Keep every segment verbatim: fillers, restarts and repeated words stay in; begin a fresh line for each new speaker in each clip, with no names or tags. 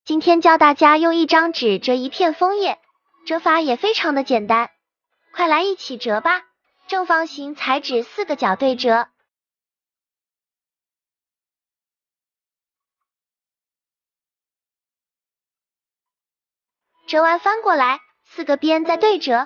今天教大家用一张纸折一片枫叶，折法也非常的简单，快来一起折吧。正方形裁纸四个角对折，折完翻过来，四个边再对折，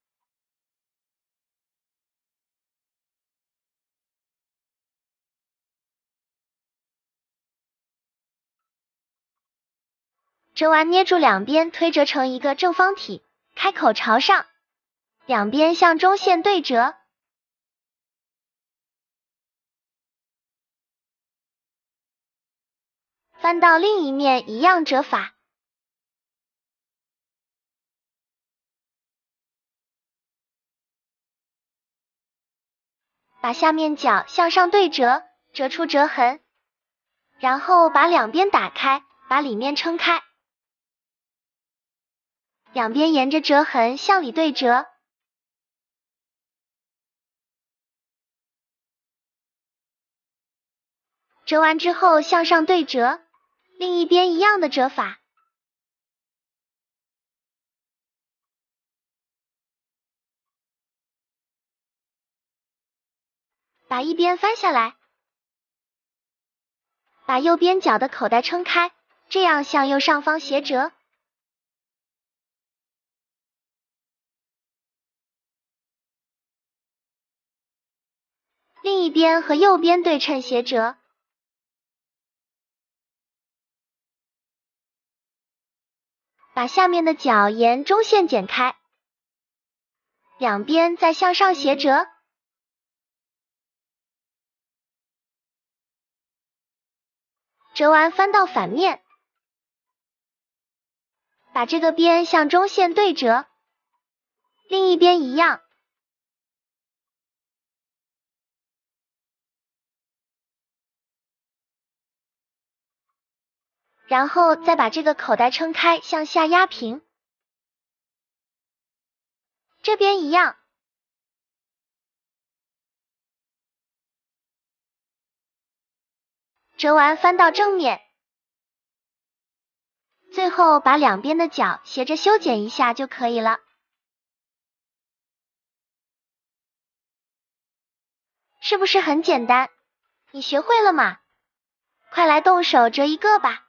折完捏住两边推折成一个正方体，开口朝上，两边向中线对折，翻到另一面一样折法。把下面角向上对折，折出折痕，然后把两边打开，把里面撑开，两边沿着折痕向里对折，折完之后向上对折，另一边一样的折法。把一边翻下来，把右边角的口袋撑开，这样向右上方斜折。另一边和右边对称斜折。把下面的角沿中线剪开，两边再向上斜折。折完翻到反面，把这个边向中线对折，另一边一样。然后再把这个口袋撑开，向下压平。这边一样。折完翻到正面，最后把两边的角斜着修剪一下就可以了。是不是很简单？你学会了吗？快来动手折一个吧。